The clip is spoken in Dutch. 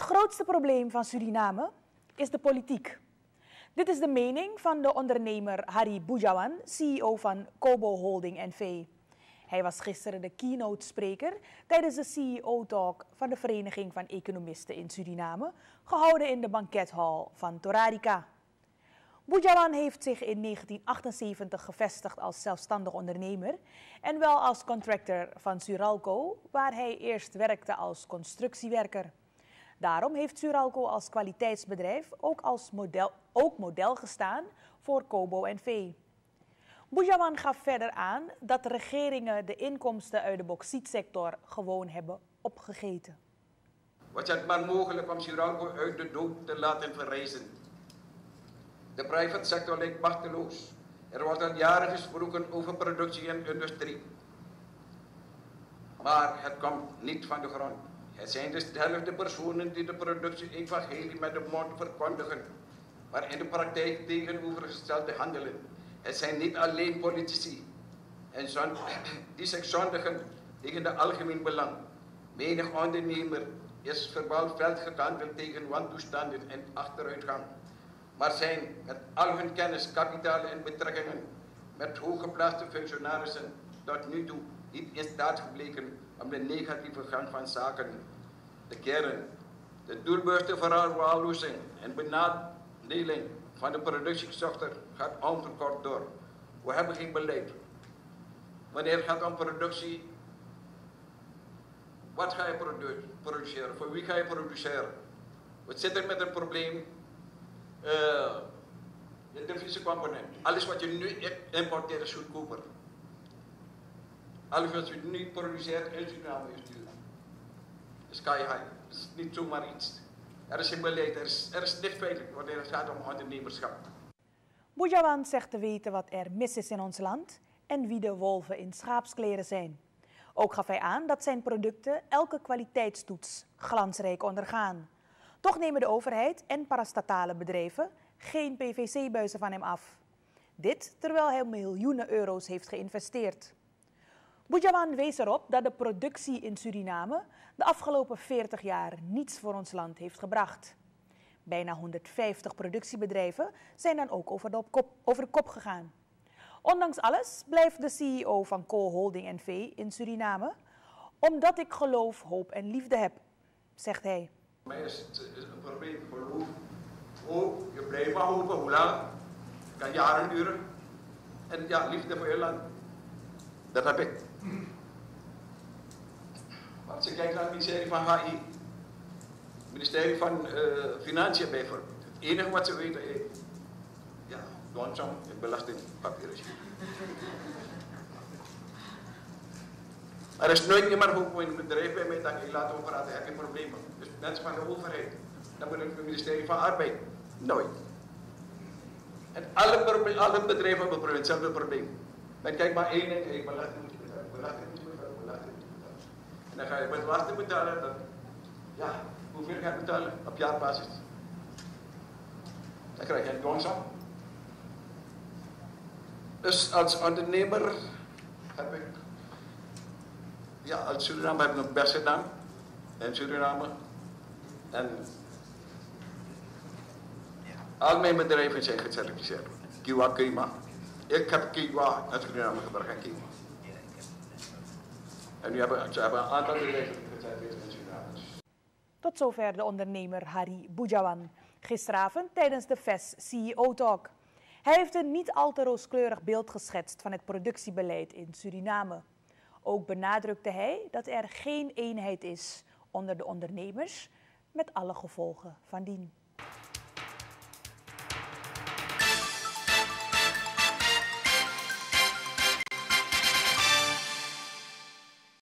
grootste probleem van Suriname is de politiek. Dit is de mening van de ondernemer Harry Boejawan, CEO van Kobo Holding N.V. Hij was gisteren de keynote-spreker tijdens de CEO-talk van de Vereniging van Economisten in Suriname, gehouden in de bankethal van Torarica. Boejawan heeft zich in 1978 gevestigd als zelfstandig ondernemer en wel als contractor van Suralco, waar hij eerst werkte als constructiewerker. Daarom heeft Suralco als kwaliteitsbedrijf ook model gestaan voor Kobo N.V. Boejawan gaf verder aan dat regeringen de inkomsten uit de bauxietsector gewoon hebben opgegeten. Was het maar mogelijk om Suralco uit de dood te laten verrijzen? De private sector lijkt machteloos. Er wordt al jaren gesproken over productie en industrie. Maar het komt niet van de grond. Het zijn dezelfde personen die de productie-evangelie met de mond verkondigen, maar in de praktijk tegenovergestelde handelen. Het zijn niet alleen politici en die zich zondigen tegen de algemeen belang. Menig ondernemer is verbaal veld gekanteld tegen wantoestanden en achteruitgang, maar zijn met al hun kennis, kapitaal en betrekkingen met hooggeplaatste functionarissen tot nu toe niet in staat gebleken om de negatieve gang van zaken te keren. De doelbewuste verwaarlozing en benadeling van de productiesector gaat onverkort door. We hebben geen beleid. Wanneer het gaat om productie, wat ga je produceren? Voor wie ga je produceren? We zitten met een probleem, de divisiecomponent. Alles wat je nu importeert is goedkoper. Alles wat je nu produceert in Suriname is duur. Sky high. Het is niet zomaar iets. Er is geen beleid, er is niet feitelijk wanneer het gaat om ondernemerschap. Boejawan zegt te weten wat er mis is in ons land en wie de wolven in schaapskleren zijn. Ook gaf hij aan dat zijn producten elke kwaliteitstoets glansrijk ondergaan. Toch nemen de overheid en parastatale bedrijven geen PVC-buizen van hem af. Dit terwijl hij miljoenen euro's heeft geïnvesteerd. Boejawan wees erop dat de productie in Suriname de afgelopen 40 jaar niets voor ons land heeft gebracht. Bijna 150 productiebedrijven zijn dan ook over de kop gegaan. Ondanks alles blijft de CEO van Kobo Holding N.V. in Suriname, omdat ik geloof, hoop en liefde heb, zegt hij. Voor mij is het een probleem geloof. Hoop, je blijft maar hopen, hoe lang? Het kan jaren duren. En ja, liefde voor je land. Dat heb ik. Als je kijkt naar het ministerie van HI, het ministerie van Financiën bijvoorbeeld. Het enige wat ze weten is, ja, loonsom en belastingpapieren. Er is nooit meer hoop in een bedrijf bij mij dat ik laat over praten, heb je problemen. Dus mensen van de overheid, dan moet het ministerie van Arbeid. Nooit. En alle bedrijven hebben hetzelfde probleem. Dan kijk maar één ding, belasting moet je betalen, belasting moet je betalen, belasting moet je betalen. En dan ga je belasting betalen, dan, ja, hoeveel ga je betalen op jaarbasis? Dan krijg je een loonsom. Dus als ondernemer heb ik, ja, als Suriname heb ik mijn best gedaan. In Suriname. En al mijn bedrijven zijn gecertificeerd. Kiwa Kima. Ik heb Kiwa naar Suriname gebracht en Kima. En nu hebben ze een aantal bedrijven gecertificeerd in Suriname. Tot zover de ondernemer Harry Boejawan. Gisteravond tijdens de VES CEO-talk. Hij heeft een niet al te rooskleurig beeld geschetst van het productiebeleid in Suriname. Ook benadrukte hij dat er geen eenheid is onder de ondernemers, met alle gevolgen van dien.